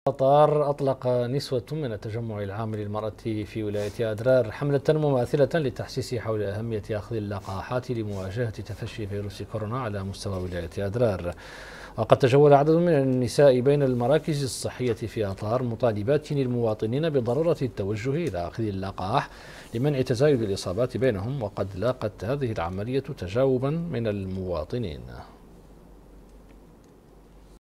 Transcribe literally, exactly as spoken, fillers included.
قطر أطلق نسوة من التجمع العام للمرأة في ولاية أدرار حملة مماثلة للتحسيس حول أهمية أخذ اللقاحات لمواجهة تفشي فيروس كورونا على مستوى ولاية أدرار. وقد تجول عدد من النساء بين المراكز الصحية في أطار مطالبات المواطنين بضرورة التوجه إلى أخذ اللقاح لمنع تزايد الإصابات بينهم، وقد لاقت هذه العملية تجاوبا من المواطنين.